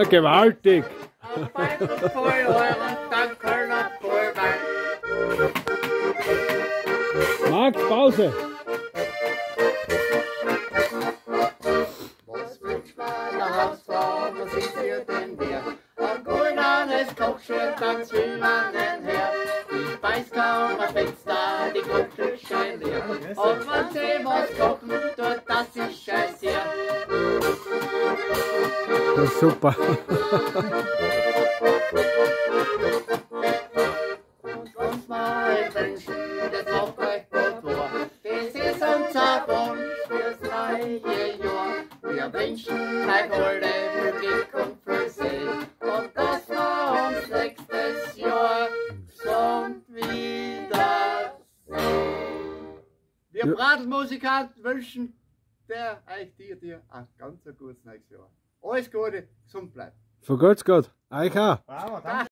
gewaltig. Auf beiden Feuer und dann Kölner Pulver. Max, Pause. Was wünscht man der Hausfrau, was ist ihr denn wert? Ein goldenes Kochschild, dann will man den Herd. Ich weiß kaum, was Fenster, die Kochküche leer. Und wenn sie was kochen, tut das ist scheiße. Das ist super. Und uns mal wünschen, das macht euch gut vor. Das ist unser Wunsch fürs neue Jahr. Wir wünschen euch alle viel Glück und viel Segen. Und dass wir uns nächstes Jahr gesund wiedersehen. Wir BradlmusiKanten wünschen dir ein ganz gutes nächstes Jahr. Alles Gute, gesund bleiben. Vergeht's Gott. Euch auch. Bravo, danke.